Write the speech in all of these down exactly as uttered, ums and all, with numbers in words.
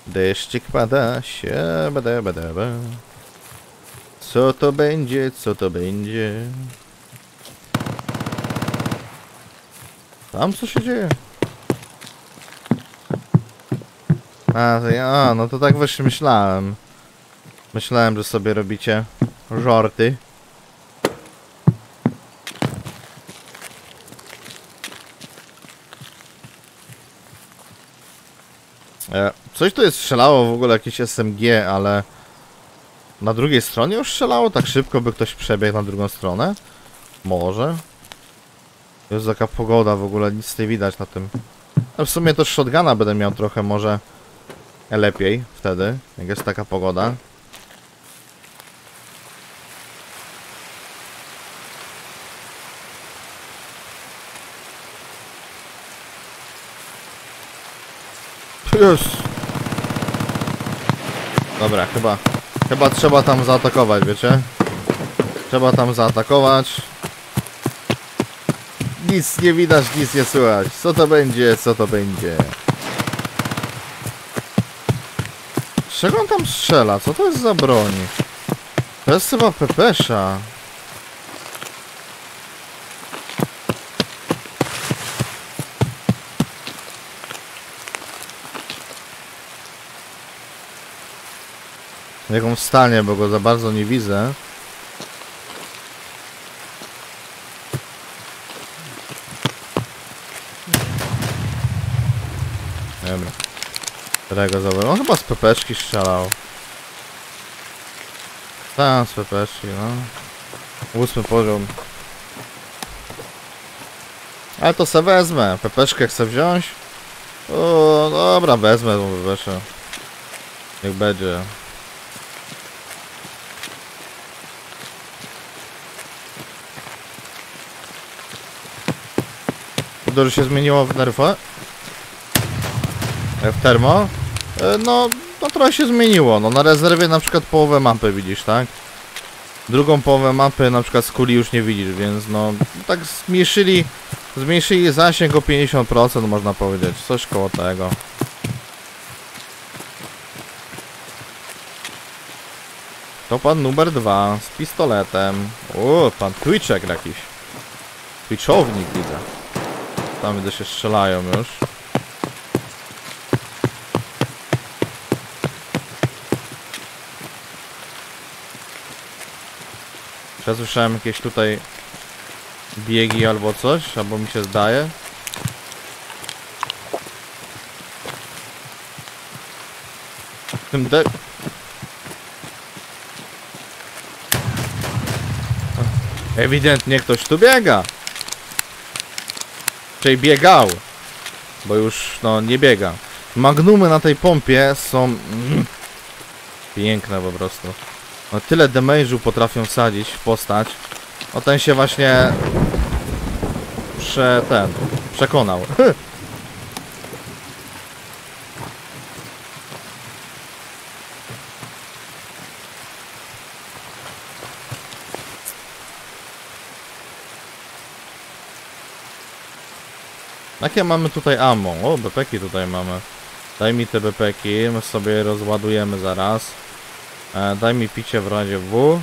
Deszczyk pada się, bada, bada, bada. Co to będzie, co to będzie? Tam co się dzieje? A, to ja, a, no to tak właśnie myślałem. Myślałem, że sobie robicie żarty. E, coś tu jest strzelało w ogóle, jakieś S M G, ale na drugiej stronie już strzelało? Tak szybko by ktoś przebiegł na drugą stronę? Może? Jest taka pogoda w ogóle, nic nie widać na tym. A w sumie to shotguna będę miał trochę może lepiej wtedy, jak jest taka pogoda. Już. Dobra, chyba Chyba trzeba tam zaatakować, wiecie? Trzeba tam zaatakować. Nic nie widać, nic nie słychać. Co to będzie, co to będzie? Z czego on tam strzela? Co to jest za broń? To jest chyba pepesza. Jak on wstanie, bo go za bardzo nie widzę. Dobra. Którego zabrał? On chyba z pepeszki strzelał. Tak, z pepeszki, no. Ósmy poziom. Ale to se wezmę. Pepeszkę chcę wziąć. O, dobra, wezmę tą pepeszę. Niech będzie. Dużo się zmieniło w nerfę? W termo? No, no trochę się zmieniło. No na rezerwie na przykład połowę mapy widzisz, tak? Drugą połowę mapy na przykład z kuli już nie widzisz, więc no tak zmniejszyli zmniejszyli zasięg o pięćdziesiąt procent można powiedzieć. Coś koło tego. To pan numer dwa z pistoletem. O, pan Twitchek jakiś. Twitchownik widzę. Tam widzę się strzelają już. Ja słyszałem jakieś tutaj biegi albo coś, albo mi się zdaje. Tym de... Ewidentnie ktoś tu biega. Czyli biegał. Bo już no nie biega. Magnumy na tej pompie są mm, piękne po prostu. No tyle damage'u potrafią wsadzić w postać. O ten się właśnie prze, ten, przekonał. Jakie mamy tutaj ammo? O, bepeki tutaj mamy. Daj mi te bepeki, my sobie rozładujemy zaraz. E, daj mi picie w razie W.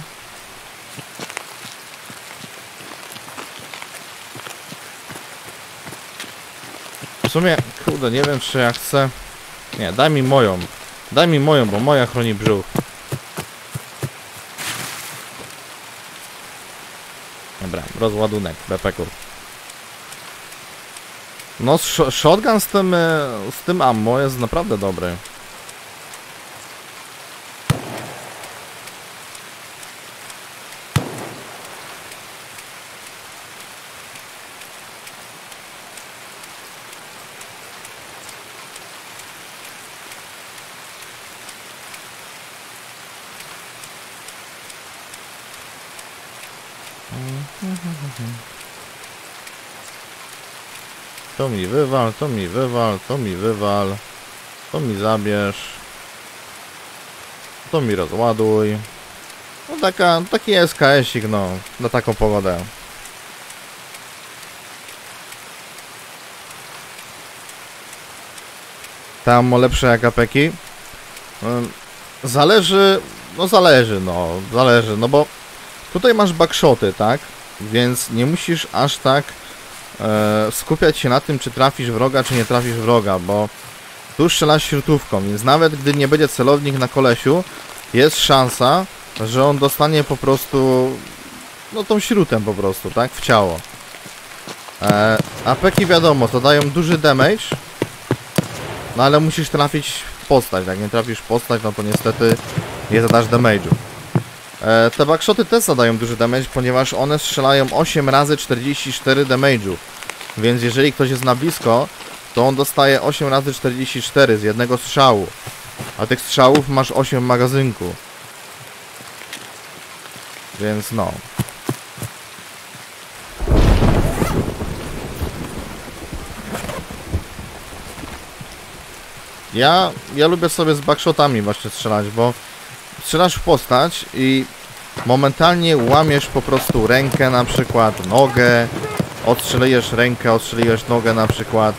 W sumie, kurde, nie wiem czy ja chcę... Nie, daj mi moją. Daj mi moją, bo moja chroni brzuch. Dobra, rozładunek bepeków. No, sh shotgun z tym, z tym ammo jest naprawdę dobry. To mi wywal, to mi wywal, to mi wywal, to mi zabierz, to mi rozładuj. No taka, taki S K S-ik, no, na taką pogodę. Tam lepsze jak apeki. Zależy, no zależy, no, zależy, no bo tutaj masz backshoty, tak? Więc nie musisz aż tak e, skupiać się na tym, czy trafisz wroga, czy nie trafisz wroga, bo tu strzelasz śrutówką, więc nawet gdy nie będzie celownik na kolesiu, jest szansa, że on dostanie po prostu, no tą śrutem po prostu, tak? W ciało. E, apeki wiadomo, to dają duży damage, no ale musisz trafić w postać, jak nie trafisz w postać, no to niestety nie zadasz damage'u. E, te backshoty też zadają duży damage, ponieważ one strzelają osiem razy czterdzieści cztery damage'u. Więc jeżeli ktoś jest na blisko, to on dostaje osiem razy czterdzieści cztery z jednego strzału. A tych strzałów masz osiem w magazynku. Więc no. Ja, ja lubię sobie z backshotami właśnie strzelać, bo strzelasz w postać i momentalnie łamiesz po prostu rękę, na przykład nogę, odstrzeliłeś rękę, odstrzeliłeś nogę na przykład.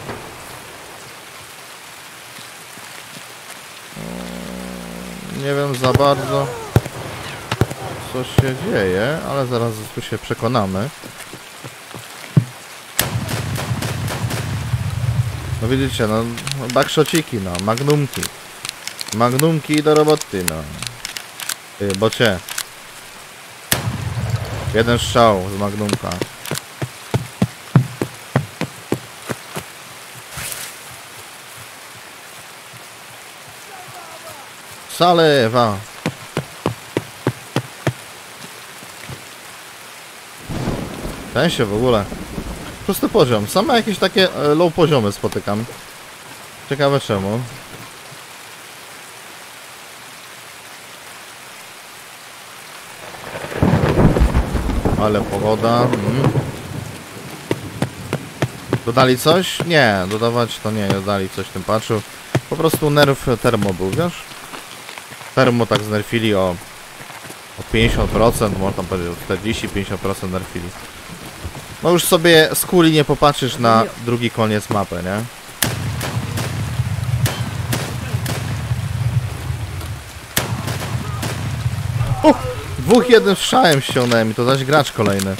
Nie wiem za bardzo, co się dzieje, ale zaraz tu się przekonamy. No widzicie, no backshotiki, no, magnumki. Magnumki do roboty, no. Ty, bocie. Jeden strzał z magnumka. Salewa. Ten się w ogóle. Prosty poziom. Same jakieś takie low poziomy spotykam. Ciekawe czemu. Ale pogoda. Mm. Dodali coś? Nie, dodawać to nie, dodali coś w tym patchu. Po prostu nerf termo był, wiesz? Termo tak znerfili o, o pięćdziesiąt procent, można powiedzieć o czterdzieści do pięćdziesięciu procent nerfili. No już sobie z kuli nie popatrzysz na drugi koniec mapy, nie? Uh, dwóch jednym strzałem ściągnąłem i to zaś gracz kolejny.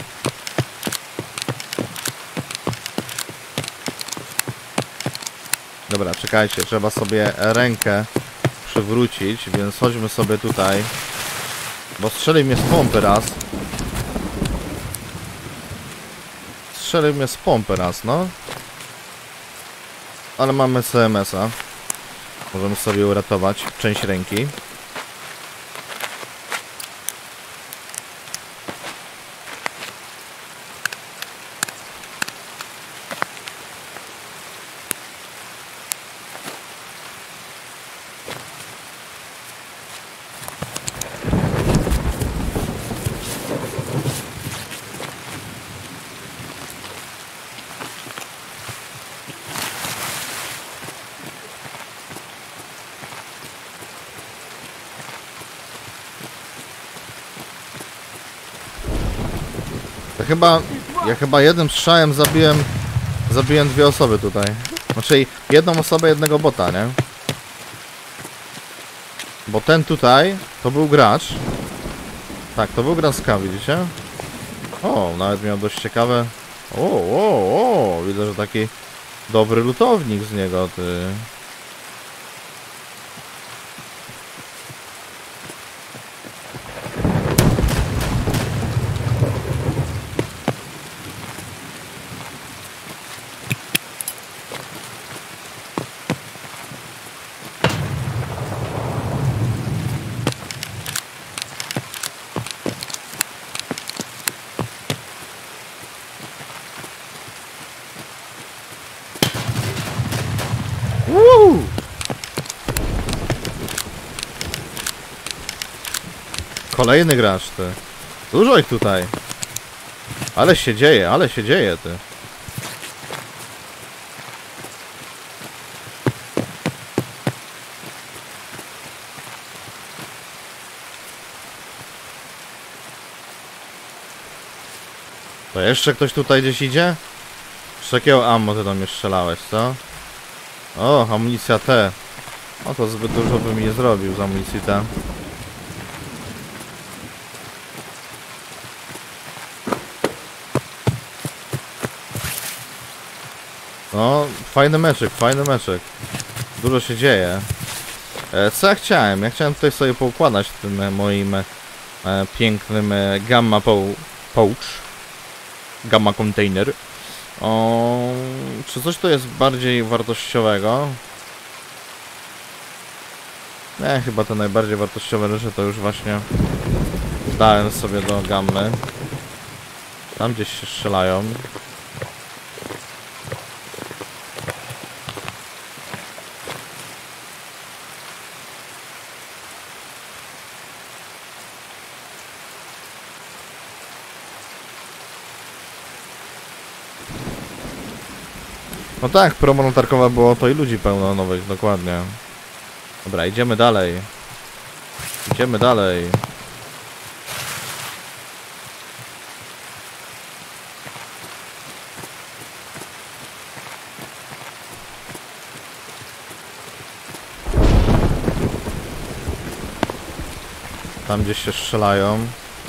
Dobra, czekajcie, trzeba sobie rękę przywrócić, więc chodźmy sobie tutaj. Bo strzelił mnie z pompy raz. Strzelił mnie z pompy raz, no. Ale mamy C M S a. Możemy sobie uratować część ręki. Ja chyba, ja chyba jednym strzałem zabiłem, zabiłem dwie osoby tutaj. Znaczy jedną osobę, jednego bota, nie? Bo ten tutaj, to był gracz. Tak, to był gracz z K, widzicie? O, nawet miał dość ciekawe. O, o, o, widzę, że taki dobry lutownik z niego, ty. Woo! Kolejny gracz, ty. Dużo ich tutaj. Ale się dzieje, ale się dzieje, ty. To jeszcze ktoś tutaj gdzieś idzie? Z jakiego ammo ty do mnie strzelałeś, co? O, amunicja T. No to zbyt dużo bym nie zrobił z amunicji te. No, fajny meczek, fajny meczek. Dużo się dzieje. E, co ja chciałem? Ja chciałem tutaj sobie poukładać tym e, moim e, pięknym e, Gamma pou Pouch. Gamma Container. O, czy coś to jest bardziej wartościowego? Nie, chyba te najbardziej wartościowe rzeczy to już właśnie dałem sobie do gammy. Tam gdzieś się strzelają. No tak, promo latarkowa było to i ludzi pełno nowych, dokładnie. Dobra, idziemy dalej. Idziemy dalej. Tam gdzieś się strzelają.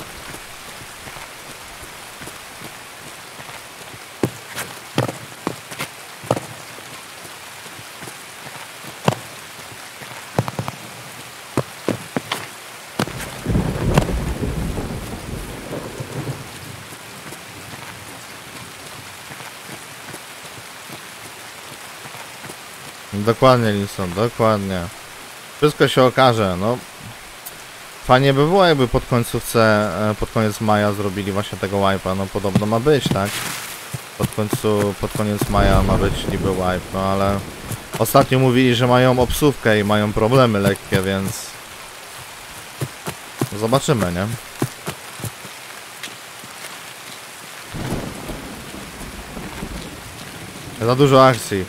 Dokładnie, Linson, dokładnie. Wszystko się okaże, no. Fajnie by było, jakby pod końcówce, pod koniec maja zrobili właśnie tego wipe'a, no podobno ma być, tak? Pod końcu, pod koniec maja ma być niby wipe, no ale ostatnio mówili, że mają obsówkę i mają problemy lekkie, więc zobaczymy, nie? Za dużo akcji.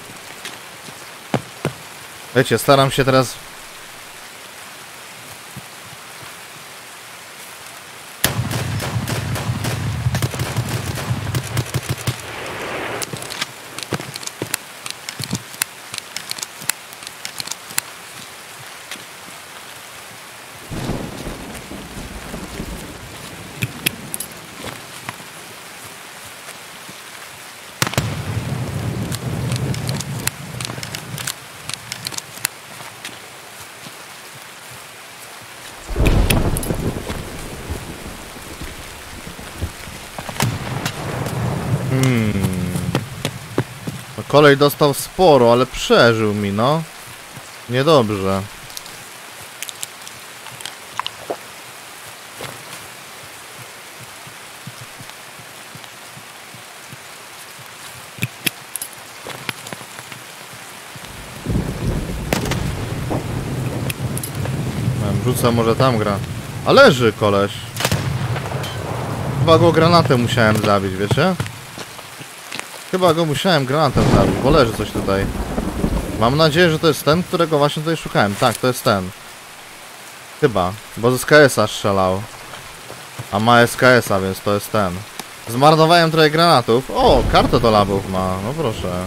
Wiecie, staram się teraz... Hmm. No, kolej dostał sporo, ale przeżył mi, no. Niedobrze. Rzucę, może tam gra. A leży koleś. Chyba go granatem musiałem zabić, wiecie? Chyba go musiałem granatem zabić, bo leży coś tutaj. Mam nadzieję, że to jest ten, którego właśnie tutaj szukałem. Tak, to jest ten. Chyba, bo z S K S a strzelał. A ma S K S a, więc to jest ten. Zmarnowałem trochę granatów. O, kartę do labów ma, no proszę.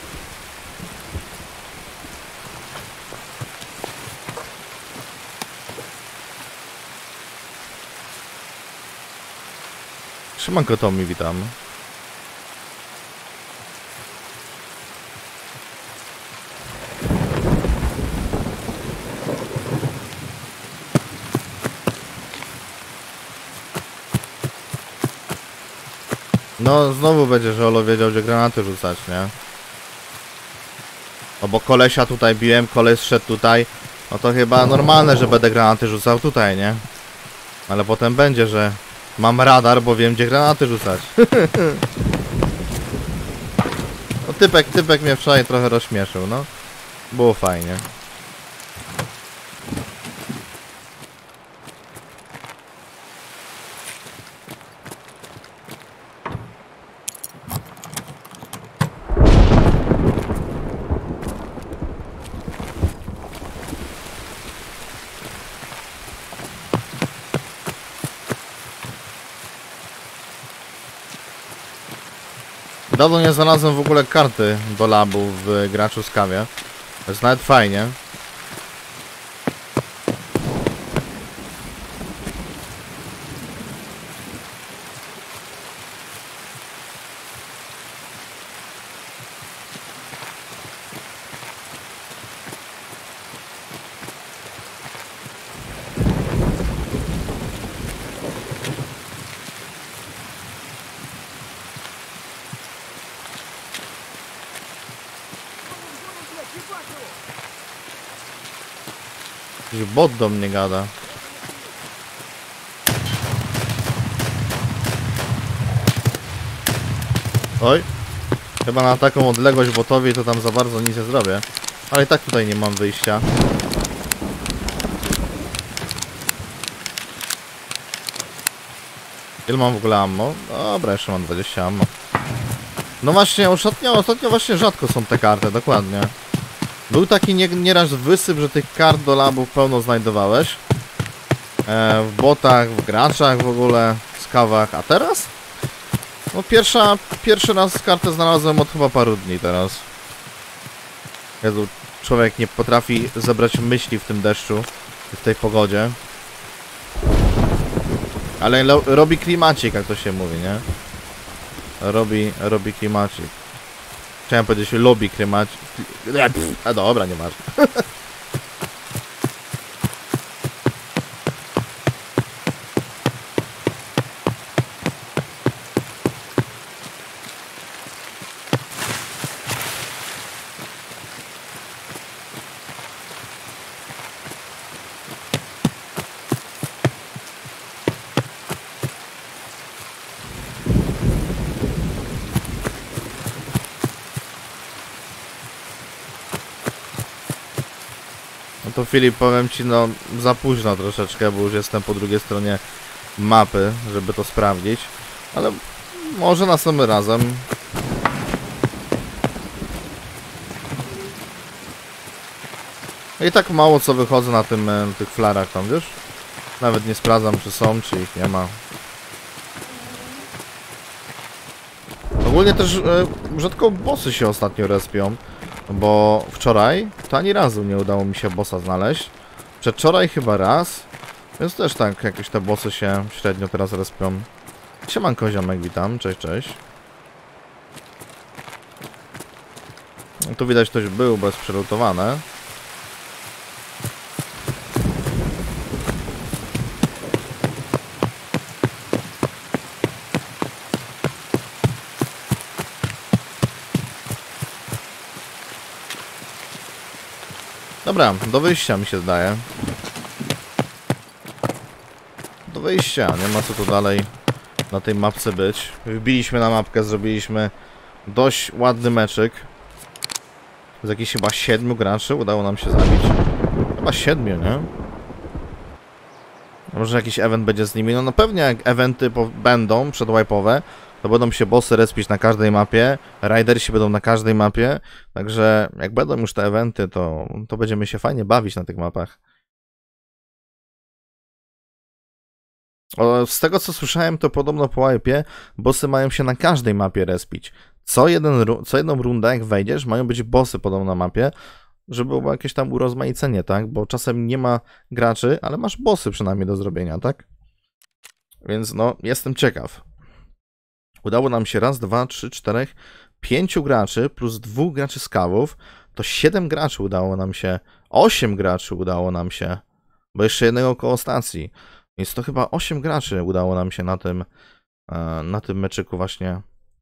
Szymanko Tommy, witam. No, znowu będzie, że Olo wiedział, gdzie granaty rzucać, nie? No bo kolesia tutaj biłem, koleś szedł tutaj. No to chyba normalne, że będę granaty rzucał tutaj, nie? Ale potem będzie, że mam radar, bo wiem, gdzie granaty rzucać. No typek, typek mnie wczoraj trochę rozśmieszył, no. Było fajnie. Dawno nie znalazłem w ogóle karty do labu w Graczu Skawie. To jest nawet fajnie. Jakiś bot do mnie gada. Oj. Chyba na taką odległość botowi to tam za bardzo nic nie zrobię. Ale i tak tutaj nie mam wyjścia. Ile mam w ogóle ammo? Dobra, jeszcze mam dwadzieścia ammo. No właśnie, ostatnio, ostatnio właśnie rzadko są te karty, dokładnie. Był taki nie, nieraz wysyp, że tych kart do labów pełno znajdowałeś. E, w botach, w graczach w ogóle, w skawach. A teraz? No pierwsza, pierwszy raz kartę znalazłem od chyba paru dni teraz. Jezu, człowiek nie potrafi zebrać myśli w tym deszczu, w tej pogodzie. Ale lo, robi klimacik, jak to się mówi, nie? Robi, robi klimacik. Chciałem powiedzieć, lubi klimacik. A dobra, nieważne. No to Filip, powiem ci, no za późno troszeczkę, bo już jestem po drugiej stronie mapy, żeby to sprawdzić. Ale może następnym razem. I tak mało co wychodzę na tym, na tych flarach tam, wiesz? Nawet nie sprawdzam, czy są, czy ich nie ma. Ogólnie też e, rzadko bossy się ostatnio respią. Bo wczoraj to ani razu nie udało mi się bossa znaleźć. Przedwczoraj chyba raz. Więc też tak, jakieś te bossy się średnio teraz respią. Siemanko ziomek, witam, cześć, cześć. No tu widać, ktoś był, bo jest przelutowane. Dobra, do wyjścia mi się zdaje. Do wyjścia, nie ma co tu dalej na tej mapce być. Wbiliśmy na mapkę, zrobiliśmy dość ładny meczyk. Z jakichś chyba siedmiu graczy udało nam się zabić. Chyba siedmiu, nie? Może jakiś event będzie z nimi. No na pewnie jak eventy będą przedwipe'owe, to będą się bossy respić na każdej mapie, ridersi będą na każdej mapie, także jak będą już te eventy, to, to będziemy się fajnie bawić na tych mapach. O, z tego co słyszałem, to podobno po wipe'ie bossy mają się na każdej mapie respić. Co, jeden, co jedną rundę, jak wejdziesz, mają być bossy podobno na mapie, żeby było jakieś tam urozmaicenie, tak? Bo czasem nie ma graczy, ale masz bossy przynajmniej do zrobienia, tak? Więc no, jestem ciekaw. Udało nam się raz, dwa, trzy, czterech, pięciu graczy plus dwóch graczy z kawów. To siedem graczy udało nam się, osiem graczy udało nam się, bo jeszcze jednego koło stacji. Więc to chyba osiem graczy udało nam się na tym, na tym meczyku właśnie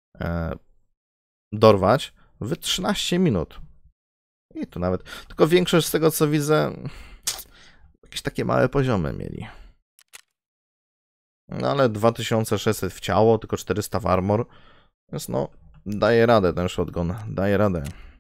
dorwać w trzynaście minut. I to nawet, tylko większość z tego co widzę, jakieś takie małe poziomy mieli. No ale dwa tysiące sześćset w ciało, tylko czterysta w armor. Więc no, daje radę ten shotgun, daje radę.